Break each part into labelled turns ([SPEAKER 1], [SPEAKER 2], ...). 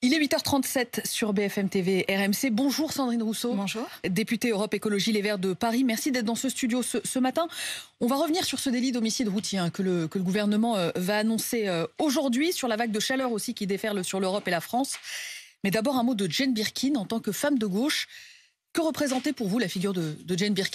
[SPEAKER 1] Il est 8h37 sur BFM TV RMC. Bonjour Sandrine Rousseau.
[SPEAKER 2] Bonjour.
[SPEAKER 1] Députée Europe Écologie Les Verts de Paris. Merci d'être dans ce studio ce matin. On va revenir sur ce délit d'homicide routier que le gouvernement va annoncer aujourd'hui, sur la vague de chaleur aussi qui déferle sur l'Europe et la France. Mais d'abord un mot de Jane Birkin en tant que femme de gauche. Que représentait pour vous la figure de Jane Birkin ?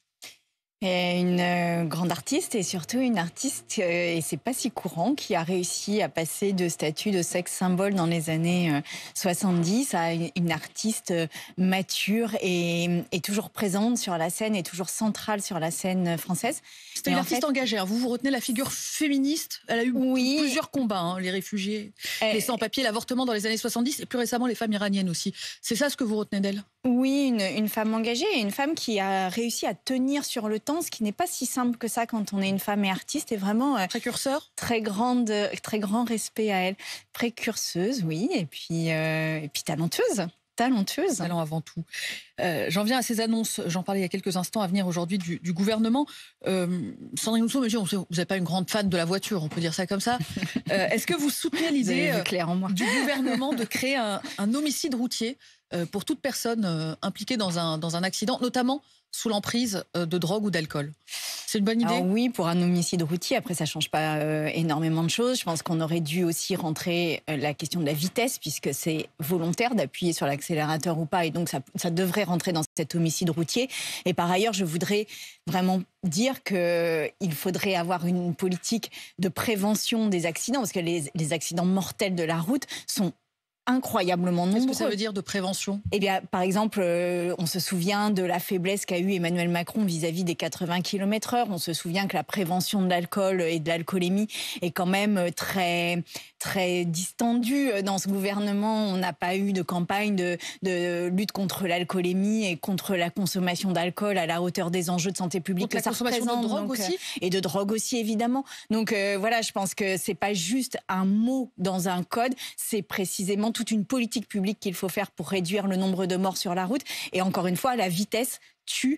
[SPEAKER 2] Une grande artiste et surtout une artiste, et c'est pas si courant, qui a réussi à passer de statut de sexe symbole dans les années 70 à une artiste mature et toujours présente sur la scène et toujours centrale sur la scène française.
[SPEAKER 1] C'était une artiste engagée. Vous retenez la figure féministe. Elle a eu plusieurs combats, les réfugiés, les sans-papiers, l'avortement dans les années 70 et plus récemment les femmes iraniennes aussi. C'est ça ce que vous retenez d'elle ?
[SPEAKER 2] Oui, une femme engagée et une femme qui a réussi à tenir sur le temps, ce qui n'est pas si simple que ça quand on est une femme et artiste. Et vraiment
[SPEAKER 1] précurseur,
[SPEAKER 2] très grand respect à elle. Précurseuse, oui, et puis talentueuse.
[SPEAKER 1] Talent avant tout. J'en viens à ces annonces, j'en parlais il y a quelques instants, à venir aujourd'hui du gouvernement. Sandrine Rousseau me dit, vous n'êtes pas une grande fan de la voiture, on peut dire ça comme ça. Est-ce que vous soutenez l'idée du gouvernement de créer un homicide routier pour toute personne impliquée dans un accident, notamment sous l'emprise de drogue ou d'alcool? C'est une bonne idée?
[SPEAKER 2] Alors oui, pour un homicide routier, après ça ne change pas énormément de choses. Je pense qu'on aurait dû aussi rentrer la question de la vitesse, puisque c'est volontaire d'appuyer sur l'accélérateur ou pas, et donc ça devrait rentrer dans cet homicide routier. Et par ailleurs, je voudrais vraiment dire qu'il faudrait avoir une politique de prévention des accidents, parce que les accidents mortels de la route sont incroyablement nombreux.
[SPEAKER 1] Qu'est-ce que ça veut dire de prévention?
[SPEAKER 2] Eh bien, par exemple, on se souvient de la faiblesse qu'a eu Emmanuel Macron vis-à-vis des 80 km/h. On se souvient que la prévention de l'alcool et de l'alcoolémie est quand même très, très distendue dans ce gouvernement. On n'a pas eu de campagne de lutte contre l'alcoolémie et contre la consommation d'alcool à la hauteur des enjeux de santé publique que ça représente.
[SPEAKER 1] La consommation de drogue aussi.
[SPEAKER 2] Et de drogue aussi, évidemment. Donc voilà, je pense que c'est pas juste un mot dans un code, c'est précisément toute une politique publique qu'il faut faire pour réduire le nombre de morts sur la route. Et encore une fois, la vitesse tue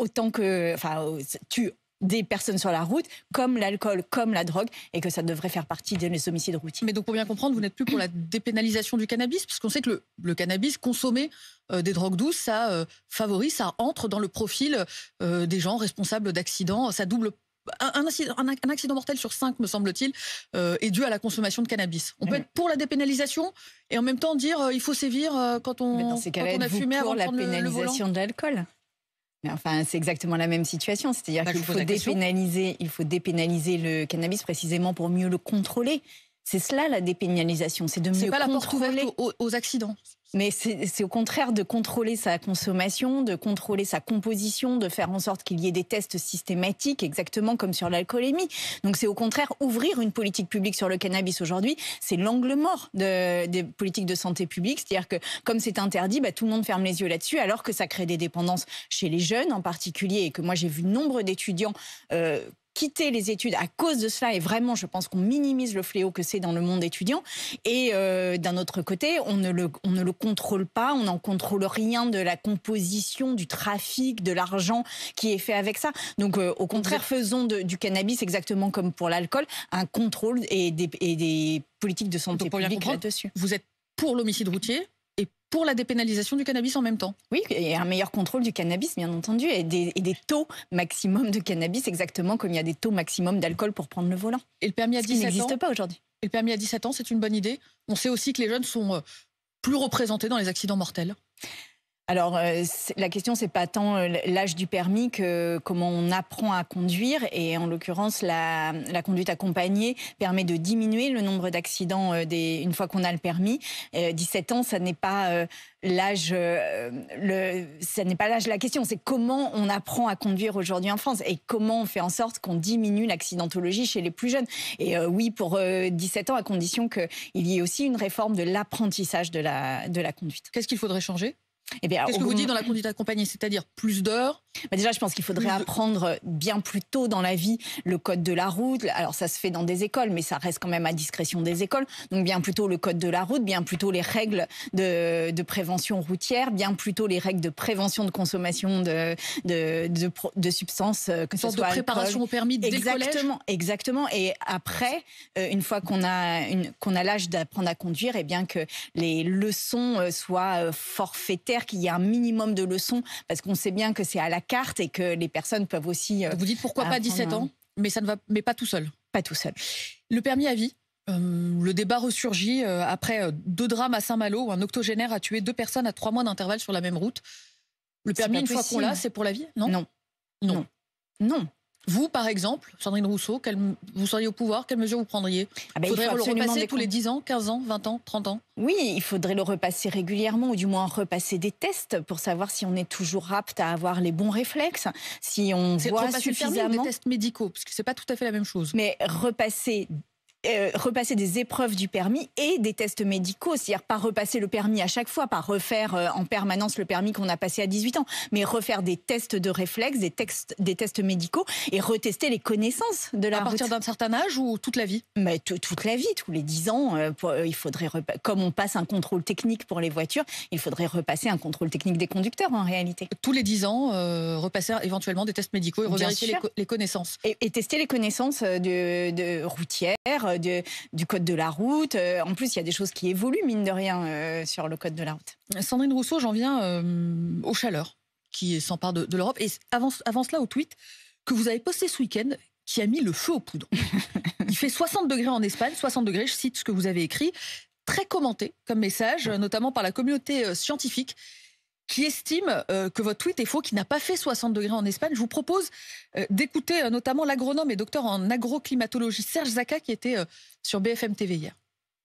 [SPEAKER 2] tue des personnes sur la route, comme l'alcool, comme la drogue, et que ça devrait faire partie des homicides routiers.
[SPEAKER 1] Mais donc, pour bien comprendre, vous n'êtes plus pour la dépénalisation du cannabis, parce qu'on sait que le cannabis, consommer des drogues douces, ça favorise, ça entre dans le profil des gens responsables d'accidents, ça double. Un accident mortel sur 5, me semble-t-il, est dû à la consommation de cannabis. On peut être pour la dépénalisation et en même temps dire il faut sévir quand on a fumé avant de prendre le volant.
[SPEAKER 2] Pour la pénalisation de l'alcool. Mais enfin, c'est exactement la même situation. C'est-à-dire qu'il faut dépénaliser le cannabis précisément pour mieux le contrôler. C'est cela la dépénalisation, c'est de mieux contrôler.
[SPEAKER 1] C'est pas la porte ouverte aux accidents.
[SPEAKER 2] Mais c'est au contraire de contrôler sa consommation, de contrôler sa composition, de faire en sorte qu'il y ait des tests systématiques, exactement comme sur l'alcoolémie. Donc c'est au contraire ouvrir une politique publique sur le cannabis aujourd'hui. C'est l'angle mort des politiques de santé publique. C'est-à-dire que comme c'est interdit, tout le monde ferme les yeux là-dessus, alors que ça crée des dépendances chez les jeunes en particulier, et que moi j'ai vu nombre d'étudiants quitter les études à cause de cela, et vraiment je pense qu'on minimise le fléau que c'est dans le monde étudiant. Et d'un autre côté, on ne le contrôle pas, on n'en contrôle rien de la composition, du trafic, de l'argent qui est fait avec ça. Donc au contraire, faisons du cannabis, exactement comme pour l'alcool, un contrôle et des politiques de santé publique là-dessus.
[SPEAKER 1] Vous êtes pour l'homicide routier et pour la dépénalisation du cannabis en même temps?
[SPEAKER 2] Oui, et un meilleur contrôle du cannabis, bien entendu, et des taux maximum de cannabis, exactement comme il y a des taux maximum d'alcool pour prendre le volant.
[SPEAKER 1] Et le permis à 17 ans,
[SPEAKER 2] qui n'existe pas aujourd'hui.
[SPEAKER 1] Et le permis à 17 ans, c'est une bonne idée? On sait aussi que les jeunes sont plus représentés dans les accidents mortels.
[SPEAKER 2] Alors, la question, c'est pas tant l'âge du permis que comment on apprend à conduire. Et en l'occurrence, la conduite accompagnée permet de diminuer le nombre d'accidents une fois qu'on a le permis. 17 ans, ça n'est pas l'âge. Ça n'est pas l'âge de la question. C'est comment on apprend à conduire aujourd'hui en France et comment on fait en sorte qu'on diminue l'accidentologie chez les plus jeunes. Et oui, pour 17 ans, à condition qu'il y ait aussi une réforme de l'apprentissage de la conduite.
[SPEAKER 1] Qu'est-ce qu'il faudrait changer?
[SPEAKER 2] Eh bien,
[SPEAKER 1] Qu'est-ce que vous dites dans la conduite accompagnée? C'est-à-dire plus d'heures?
[SPEAKER 2] Déjà, je pense qu'il faudrait apprendre bien plus tôt dans la vie le code de la route. Alors, ça se fait dans des écoles, mais ça reste quand même à discrétion des écoles. Donc, bien plutôt le code de la route, bien plutôt les règles de prévention routière, bien plutôt les règles de prévention de consommation de substances, que ce soit
[SPEAKER 1] de préparation au permis dès le collège.
[SPEAKER 2] Exactement. Et après, une fois qu'on a l'âge d'apprendre à conduire, eh bien que les leçons soient forfaitaires, qu'il y ait un minimum de leçons, parce qu'on sait bien que c'est à la carte et que les personnes peuvent aussi...
[SPEAKER 1] Vous dites pourquoi pas 17 ans, mais pas tout seul.
[SPEAKER 2] Pas tout seul.
[SPEAKER 1] Le permis à vie, le débat ressurgit après 2 drames à Saint-Malo où un octogénaire a tué 2 personnes à 3 mois d'intervalle sur la même route. Le permis, une fois qu'on l'a, c'est pour la vie? Non. Vous, par exemple, Sandrine Rousseau, vous seriez au pouvoir, quelles mesures vous prendriez? Il faudrait le repasser tous les 10 ans, 15 ans, 20 ans, 30 ans?
[SPEAKER 2] Oui, il faudrait le repasser régulièrement, ou du moins repasser des tests pour savoir si on est toujours apte à avoir les bons réflexes, si on voit suffisamment...
[SPEAKER 1] Le permis ou des tests médicaux, parce que c'est pas tout à fait la même chose.
[SPEAKER 2] Mais repasser des épreuves du permis et des tests médicaux, c'est-à-dire pas repasser le permis à chaque fois, pas refaire en permanence le permis qu'on a passé à 18 ans, mais refaire des tests de réflexes, des tests médicaux et retester les connaissances de la route.
[SPEAKER 1] À partir d'un certain âge ou toute la vie?
[SPEAKER 2] Mais toute la vie, tous les 10 ans, il faudrait, comme on passe un contrôle technique pour les voitures, il faudrait repasser un contrôle technique des conducteurs en réalité.
[SPEAKER 1] Tous les 10 ans, repasser éventuellement des tests médicaux et revérifier les connaissances.
[SPEAKER 2] Et tester les connaissances de routières, du code de la route. En plus, il y a des choses qui évoluent, mine de rien, sur le code de la route.
[SPEAKER 1] Sandrine Rousseau, j'en viens aux chaleurs qui s'emparent de l'Europe. Et avant cela, au tweet que vous avez posté ce week-end, qui a mis le feu aux poudres. Il fait 60 degrés en Espagne, 60 degrés, je cite ce que vous avez écrit, très commenté comme message, notamment par la communauté scientifique, qui estime que votre tweet est faux, qui n'a pas fait 60 degrés en Espagne. Je vous propose d'écouter notamment l'agronome et docteur en agroclimatologie Serge Zaka, qui était sur BFM TV hier.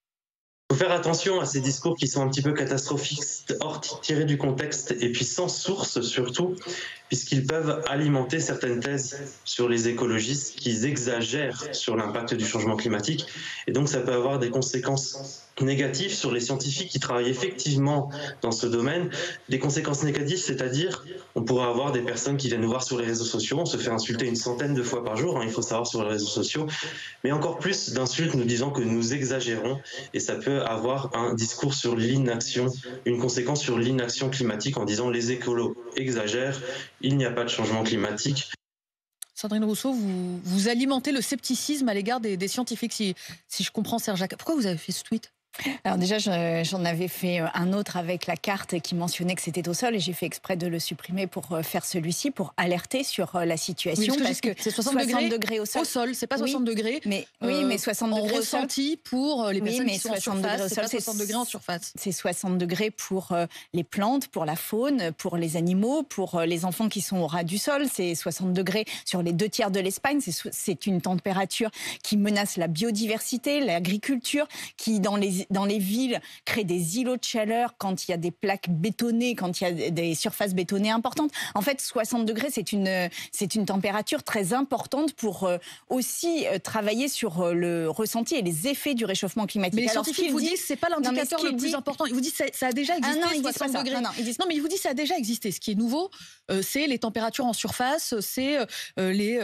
[SPEAKER 3] Il faut faire attention à ces discours qui sont un petit peu catastrophiques, tirés du contexte et puis sans source surtout, puisqu'ils peuvent alimenter certaines thèses sur les écologistes qui exagèrent sur l'impact du changement climatique. Et donc ça peut avoir des conséquences négatives sur les scientifiques qui travaillent effectivement dans ce domaine. Des conséquences négatives, c'est-à-dire on pourrait avoir des personnes qui viennent nous voir sur les réseaux sociaux, on se fait insulter une centaine de fois par jour, il faut savoir, sur les réseaux sociaux, mais encore plus d'insultes nous disant que nous exagérons, et ça peut avoir un discours sur l'inaction, une conséquence sur l'inaction climatique en disant les écolos exagèrent, il n'y a pas de changement climatique.
[SPEAKER 1] Sandrine Rousseau, vous alimentez le scepticisme à l'égard des scientifiques, si je comprends Serge Zaka. Pourquoi vous avez fait ce tweet?
[SPEAKER 2] Alors déjà, j'en avais fait un autre avec la carte qui mentionnait que c'était au sol et j'ai fait exprès de le supprimer pour faire celui-ci, pour alerter sur la situation.
[SPEAKER 1] Oui, parce que c'est 60 degrés au sol, c'est pas 60 degrés.
[SPEAKER 2] Mais 60 degrés au sol.
[SPEAKER 1] Ressenti pour les personnes qui sont en surface, c'est pas 60 degrés en surface.
[SPEAKER 2] C'est 60 degrés pour les plantes, pour la faune, pour les animaux, pour les enfants qui sont au ras du sol. C'est 60 degrés sur les 2 tiers de l'Espagne. C'est une température qui menace la biodiversité, l'agriculture, qui dans les villes, crée des îlots de chaleur quand il y a des plaques bétonnées, quand il y a des surfaces bétonnées importantes. En fait, 60 degrés, c'est une température très importante pour aussi travailler sur le ressenti et les effets du réchauffement climatique.
[SPEAKER 1] Mais les scientifiques vous disent que ce n'est pas l'indicateur le plus important. Ils vous disent que ça a déjà existé, 60 degrés. Non, mais ils vous disent que ça a déjà existé. Ce qui est nouveau, c'est les températures en surface, c'est les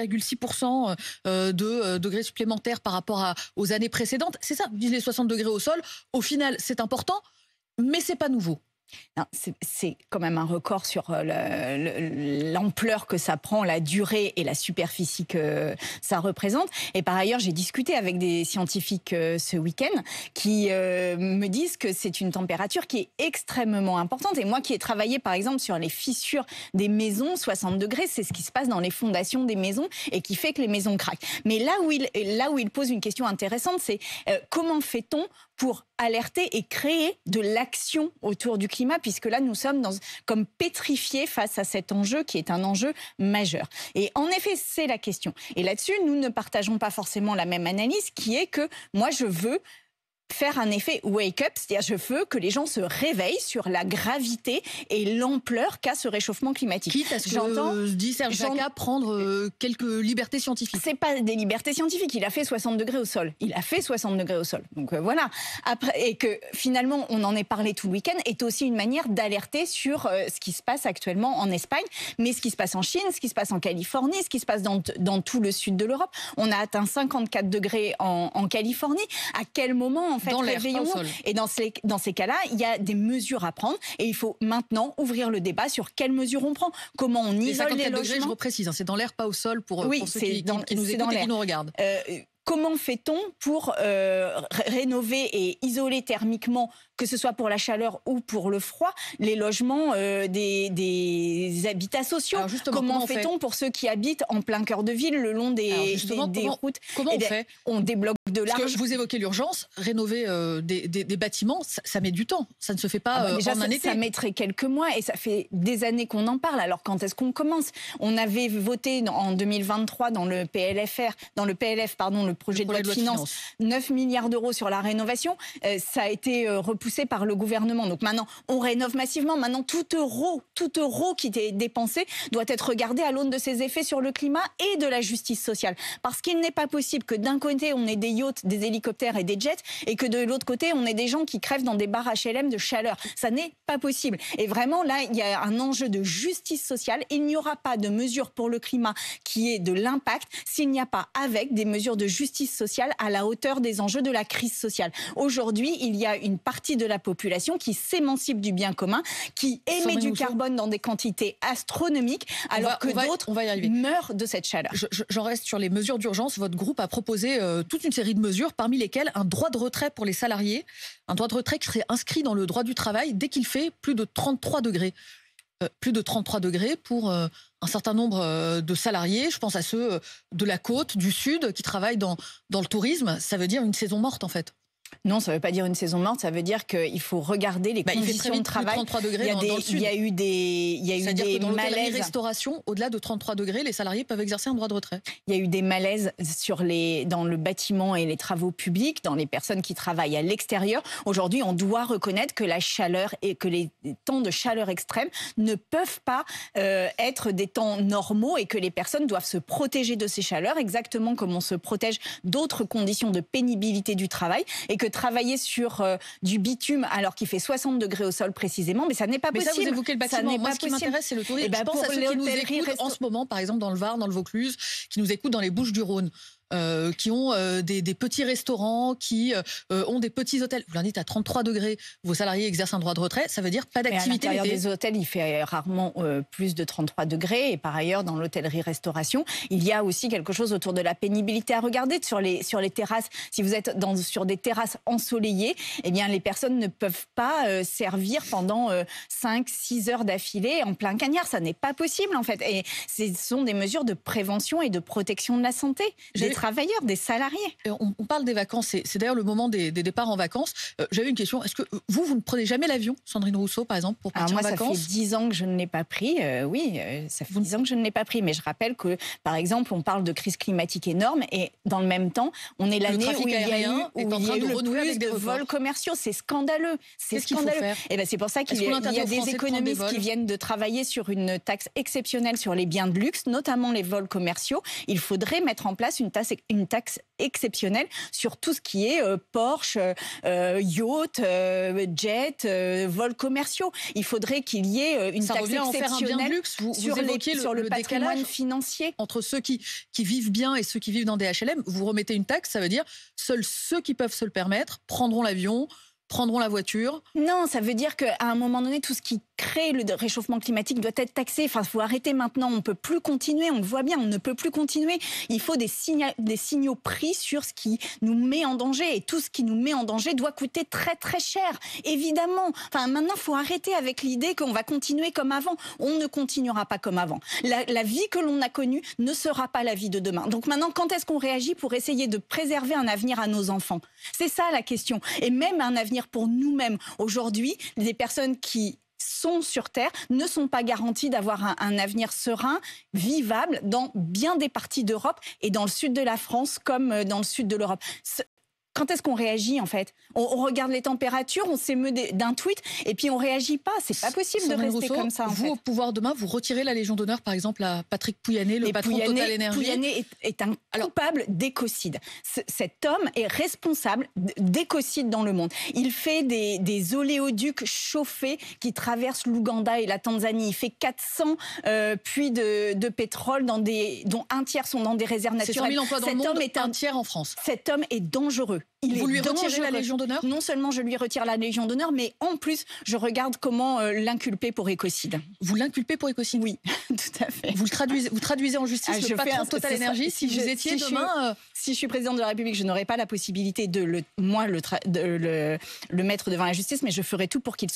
[SPEAKER 1] 2,6% de degrés supplémentaires par rapport aux années précédentes. C'est ça, ils disent les 60 degrés au sol. Au final, c'est important, mais c'est pas nouveau.
[SPEAKER 2] C'est quand même un record sur l'ampleur que ça prend, la durée et la superficie que ça représente. Et par ailleurs, j'ai discuté avec des scientifiques ce week-end qui me disent que c'est une température qui est extrêmement importante. Et moi qui ai travaillé par exemple sur les fissures des maisons, 60 degrés, c'est ce qui se passe dans les fondations des maisons et qui fait que les maisons craquent. Mais là où il pose une question intéressante, c'est comment fait-on pour alerter et créer de l'action autour du climat, puisque là, nous sommes comme pétrifiés face à cet enjeu qui est un enjeu majeur. Et en effet, c'est la question. Et là-dessus, nous ne partageons pas forcément la même analyse, qui est que moi, je veux faire un effet wake-up, c'est-à-dire je veux que les gens se réveillent sur la gravité et l'ampleur qu'a ce réchauffement climatique.
[SPEAKER 1] Quitte à ce que, dit Serge Jacquat, prendre quelques libertés scientifiques.
[SPEAKER 2] C'est pas des libertés scientifiques, il a fait 60 degrés au sol. Il a fait 60 degrés au sol. Donc voilà. Après, et que finalement, on en ait parlé tout le week-end, est aussi une manière d'alerter sur ce qui se passe actuellement en Espagne, mais ce qui se passe en Chine, ce qui se passe en Californie, ce qui se passe dans tout le sud de l'Europe. On a atteint 54 degrés en Californie. À quel moment, en fait, réveillons-nous ? Et dans ces cas-là, il y a des mesures à prendre et il faut maintenant ouvrir le débat sur quelles mesures on prend, comment on isole les logements.
[SPEAKER 1] Degrés, je reprécise, c'est dans l'air, pas au sol pour ceux qui nous écoutent et qui nous regardent.
[SPEAKER 2] Comment fait-on pour rénover et isoler thermiquement, que ce soit pour la chaleur ou pour le froid, les logements des habitats sociaux? Comment fait-on pour ceux qui habitent en plein cœur de ville, le long des routes?
[SPEAKER 1] Comment on fait?
[SPEAKER 2] On débloque de l'argent.
[SPEAKER 1] Vous évoquez l'urgence, rénover des bâtiments, ça met du temps. Ça ne se fait pas
[SPEAKER 2] déjà,
[SPEAKER 1] en un été.
[SPEAKER 2] Ça mettrait quelques mois et ça fait des années qu'on en parle. Alors quand est-ce qu'on commence? On avait voté en 2023 dans le PLF, le projet de loi de finances, 9 milliards d'euros sur la rénovation. Ça a été repoussé par le gouvernement. Donc maintenant, on rénove massivement. Maintenant, tout euro qui est dépensé doit être regardé à l'aune de ses effets sur le climat et de la justice sociale. Parce qu'il n'est pas possible que d'un côté, on ait des yachts, des hélicoptères et des jets, et que de l'autre côté, on ait des gens qui crèvent dans des bars HLM de chaleur. Ça n'est pas possible. Et vraiment, là, il y a un enjeu de justice sociale. Il n'y aura pas de mesure pour le climat qui ait de l'impact s'il n'y a pas avec des mesures de justice sociale à la hauteur des enjeux de la crise sociale. Aujourd'hui, il y a une partie de la population qui s'émancipe du bien commun, qui émet du carbone dans des quantités astronomiques, alors que d'autres meurent de cette chaleur.
[SPEAKER 1] J'en reste sur les mesures d'urgence. Votre groupe a proposé toute une série de mesures, parmi lesquelles un droit de retrait pour les salariés, un droit de retrait qui serait inscrit dans le droit du travail dès qu'il fait plus de 33 degrés. Plus de 33 degrés pour un certain nombre de salariés. Je pense à ceux de la côte, du sud, qui travaillent dans le tourisme. Ça veut dire une saison morte, en fait.
[SPEAKER 2] Non, ça ne veut pas dire une saison morte, ça veut dire qu'il faut regarder les conditions de travail.
[SPEAKER 1] 33 degrés dans le sud.
[SPEAKER 2] Il y a eu des malaises.
[SPEAKER 1] Dans restauration, au-delà de 33 degrés, les salariés peuvent exercer un droit de retrait.
[SPEAKER 2] Il y a eu des malaises dans le bâtiment et les travaux publics, dans les personnes qui travaillent à l'extérieur. Aujourd'hui, on doit reconnaître que la chaleur et que les temps de chaleur extrême ne peuvent pas être des temps normaux et que les personnes doivent se protéger de ces chaleurs, exactement comme on se protège d'autres conditions de pénibilité du travail. Et que travailler sur du bitume alors qu'il fait 60 degrés au sol précisément, mais ça n'est pas possible.
[SPEAKER 1] Mais ça, vous évoquez le bâtiment. Moi, ce qui m'intéresse, c'est le tourisme. Je pense à ceux qui nous écoutent en ce moment, par exemple dans le Var, dans le Vaucluse, qui nous écoutent dans les Bouches-du-Rhône. Qui ont des petits restaurants, qui ont des petits hôtels. Vous leur dites à 33 degrés, vos salariés exercent un droit de retrait, ça veut dire pas d'activité.
[SPEAKER 2] À l'intérieur des hôtels, il fait rarement plus de 33 degrés. Et par ailleurs, dans l'hôtellerie-restauration, il y a aussi quelque chose autour de la pénibilité à regarder. Sur les terrasses, si vous êtes sur des terrasses ensoleillées, eh bien, les personnes ne peuvent pas servir pendant 5-6 heures d'affilée en plein cagnard. Ça n'est pas possible, en fait. Et ce sont des mesures de prévention et de protection de la santé des travailleurs, des salariés.
[SPEAKER 1] On parle des vacances, c'est d'ailleurs le moment des départs en vacances. J'avais une question, est-ce que vous ne prenez jamais l'avion, Sandrine Rousseau, par exemple, pour partir en vacances?
[SPEAKER 2] Ça fait 10 ans que je ne l'ai pas pris, ça fait 10 ans que je ne l'ai pas pris, mais je rappelle que, par exemple, on parle de crise climatique énorme et dans le même temps, on est l'année où il y a eu le plus de vols commerciaux. C'est scandaleux.
[SPEAKER 1] Qu'est-ce qu'il faut faire?
[SPEAKER 2] C'est pour ça qu'il y a des économistes qui viennent de travailler sur une taxe exceptionnelle sur les biens de luxe, notamment les vols commerciaux. Il faudrait mettre en place une taxe exceptionnelle sur tout ce qui est Porsche, yacht, jet, vols commerciaux. Il faudrait qu'il y ait une taxe exceptionnelle sur le patrimoine financier.
[SPEAKER 1] Entre ceux qui vivent bien et ceux qui vivent dans des HLM, vous remettez une taxe, ça veut dire seuls ceux qui peuvent se le permettre prendront l'avion, prendront la voiture.
[SPEAKER 2] Non, ça veut dire qu'à un moment donné, tout ce qui crée le réchauffement climatique doit être taxé. Enfin, il faut arrêter maintenant. On ne peut plus continuer. On le voit bien, on ne peut plus continuer. Il faut des signaux pris sur ce qui nous met en danger. Et tout ce qui nous met en danger doit coûter très, très cher. Évidemment. Enfin, maintenant, il faut arrêter avec l'idée qu'on va continuer comme avant. On ne continuera pas comme avant. La vie que l'on a connue ne sera pas la vie de demain. Donc maintenant, quand est-ce qu'on réagit pour essayer de préserver un avenir à nos enfants? C'est ça la question. Et même un avenir pour nous-mêmes. Aujourd'hui, les personnes qui sont sur Terre ne sont pas garanties d'avoir un avenir serein, vivable dans bien des parties d'Europe et dans le sud de la France comme dans le sud de l'Europe. Quand est-ce qu'on réagit en fait? On regarde les températures, on s'émeut d'un tweet et puis on réagit pas. C'est pas possible de rester comme ça.
[SPEAKER 1] Vous, au pouvoir demain, vous retirez la Légion d'honneur, par exemple, à Patrick Pouyanné, le patron de Total Énergie.
[SPEAKER 2] Pouyanné est un coupable d'écocide. Cet homme est responsable d'écocide dans le monde. Il fait des oléoducs chauffés qui traversent l'Ouganda et la Tanzanie. Il fait 400 puits de pétrole dont un tiers sont dans des réserves naturelles.
[SPEAKER 1] C'est 100 000 emplois dans le monde, un tiers en France.
[SPEAKER 2] Cet homme est dangereux.
[SPEAKER 1] Vous lui retirez la Légion d'honneur?
[SPEAKER 2] Non seulement je lui retire la Légion d'honneur, mais en plus, je regarde comment l'inculper pour écocide.
[SPEAKER 1] Vous l'inculpez pour écocide?
[SPEAKER 2] Oui, tout à fait.
[SPEAKER 1] Vous traduisez en justice le patron de Total Énergie. Si vous étiez demain...
[SPEAKER 2] Si je suis présidente de la République, je n'aurais pas la possibilité de le mettre devant la justice, mais je ferai tout pour qu'il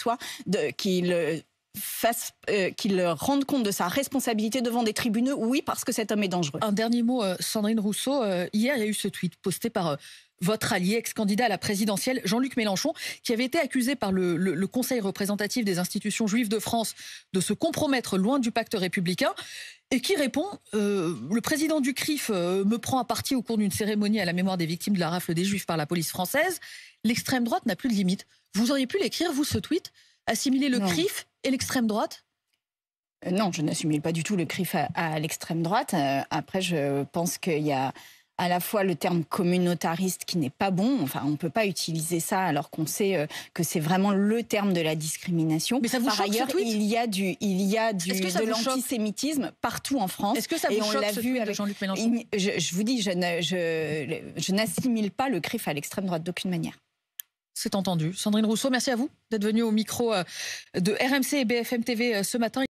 [SPEAKER 2] rende compte de sa responsabilité devant des tribunaux, oui, parce que cet homme est dangereux.
[SPEAKER 1] Un dernier mot, Sandrine Rousseau. Hier, il y a eu ce tweet posté par votre allié, ex-candidat à la présidentielle, Jean-Luc Mélenchon, qui avait été accusé par le Conseil représentatif des institutions juives de France de se compromettre loin du pacte républicain, et qui répond le président du CRIF me prend à partie au cours d'une cérémonie à la mémoire des victimes de la rafle des Juifs par la police française. L'extrême droite n'a plus de limite. Vous auriez pu l'écrire, vous, ce tweet? Assimiler le CRIF et l'extrême droite?
[SPEAKER 2] Non, je n'assimile pas du tout le CRIF à l'extrême droite. Après, je pense qu'il y a à la fois le terme communautariste qui n'est pas bon. Enfin, on ne peut pas utiliser ça alors qu'on sait que c'est vraiment le terme de la discrimination.
[SPEAKER 1] Mais ça vous
[SPEAKER 2] Par
[SPEAKER 1] choque,
[SPEAKER 2] ailleurs,
[SPEAKER 1] ce tweet?
[SPEAKER 2] il y a de l'antisémitisme partout en France.
[SPEAKER 1] Est-ce que ça vous choque, ce tweet de Jean-Luc Mélenchon?
[SPEAKER 2] Je vous dis, je n'assimile pas le CRIF à l'extrême droite d'aucune manière.
[SPEAKER 1] C'est entendu. Sandrine Rousseau, merci à vous d'être venue au micro de RMC et BFM TV ce matin.